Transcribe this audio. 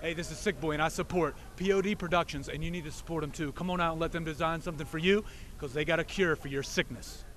Hey, this is Sick Boy, and I support POD Productions, and you need to support them too. Come on out and let them design something for you, because they got a cure for your sickness.